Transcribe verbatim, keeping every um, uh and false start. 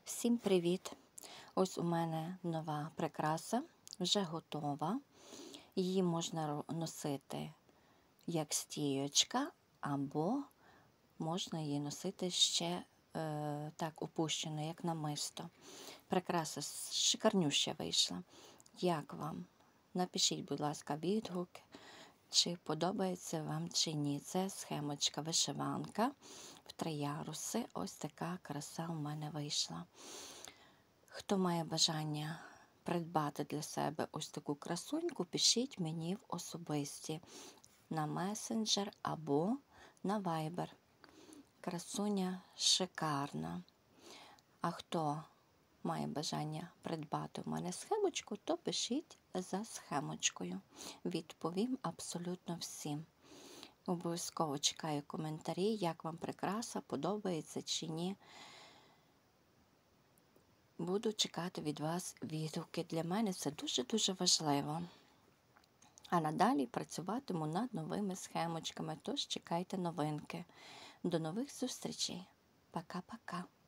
Всім привіт! Ось у мене нова прикраса, вже готова. Її можна носити як стіючка, або можна її носити ще е, так опущено, як намисто. Прикраса шикарнюща вийшла. Як вам? Напишіть, будь ласка, відгук, чи подобається вам чи ні. Це схемочка вишиванка в три яруси. Ось така краса у мене вийшла. Хто має бажання придбати для себе ось таку красуньку, пишіть мені в особисті на месенджер або на вайбер. Красуня шикарна. А хто має бажання придбати у мене схемочку, то пишіть за схемочкою. Відповім абсолютно всім. Обов'язково чекаю коментарі, як вам прикраса, подобається чи ні. Буду чекати від вас відгуки. Для мене це дуже-дуже важливо. А надалі працюватиму над новими схемочками, тож чекайте новинки. До нових зустрічей. Пока-пока.